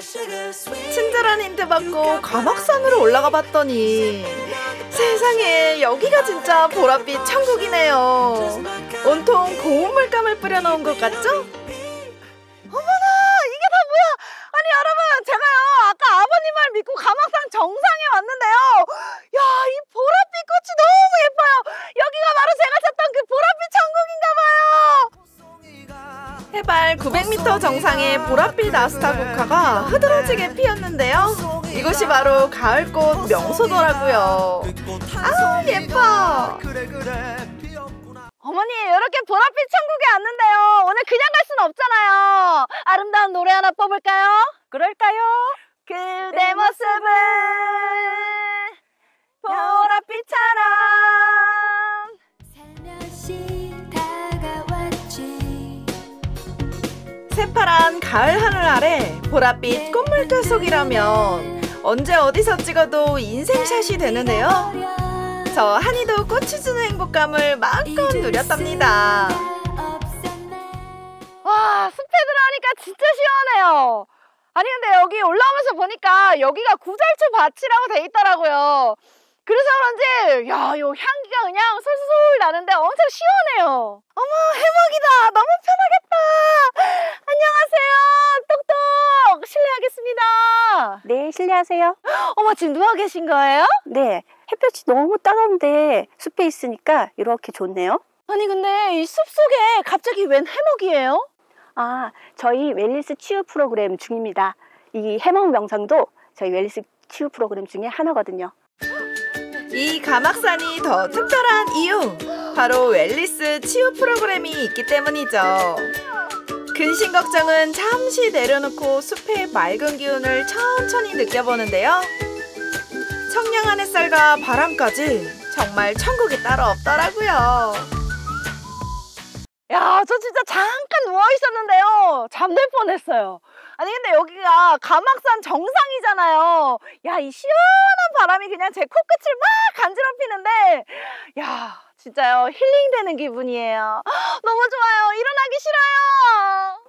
친절한 힌트 받고 가막산으로 올라가 봤더니 세상에 여기가 진짜 보랏빛 천국이네요. 온통 고운 물감을 뿌려놓은 것 같죠? 어머나, 이게 다 뭐야? 아니 여러분, 제가요 아까 아버님 말 믿고 가막산 정상에 왔는데요, 야, 이 보랏빛 꽃이 너무 예뻐요. 여기가 바로 제가 찾던 그 보랏빛 천국인가 봐요. 해발 900m 정상의 보랏빛 아스타국화가 흐드러지게 피었는데요, 이곳이 바로 가을꽃 명소더라고요. 아우 예뻐. 어머니, 이렇게 보랏빛 천국에 왔는데요, 오늘 그냥 갈 순 없잖아요. 아름다운 노래 하나 뽑을까요? 그럴까요? 그대 모습은 보랏빛처럼. 새파란 가을 하늘 아래 보랏빛 꽃물결 속이라면 언제 어디서 찍어도 인생샷이 되는데요, 저 한이도 꽃이 주는 행복감을 마음껏 누렸답니다. 와, 숲에 들어가니까 진짜 시원해요. 아니 근데 여기 올라오면서 보니까 여기가 구절초 밭이라고 돼 있더라고요. 그래서 그런지 야, 요 향기가 그냥 솔솔 나는데 엄청 시원해요. 어머, 해먹이다. 너무 편하겠다. 안녕하세요. 똑똑 실례하겠습니다. 네, 실례하세요. 어머, 지금 누워 계신 거예요? 네, 햇볕이 너무 따가운데 숲에 있으니까 이렇게 좋네요. 아니 근데 이 숲속에 갑자기 웬 해먹이에요? 아, 저희 웰니스 치유 프로그램 중입니다. 이 해먹 명상도 저희 웰니스 치유 프로그램 중에 하나거든요. 이 가막산이 더 특별한 이유, 바로 웰니스 치유 프로그램이 있기 때문이죠. 근심 걱정은 잠시 내려놓고 숲의 맑은 기운을 천천히 느껴보는데요, 청량한 햇살과 바람까지 정말 천국이 따로 없더라고요. 야, 저 진짜 잠깐 누워 있었는데요, 잠들 뻔했어요. 아니 근데 여기가 가막산 정상이잖아요. 야, 이 시원한 바람이 그냥 제 코끝을 막 간지럽히는데, 야, 진짜요, 힐링되는 기분이에요. 너무 좋아요. 일어나기 싫어요.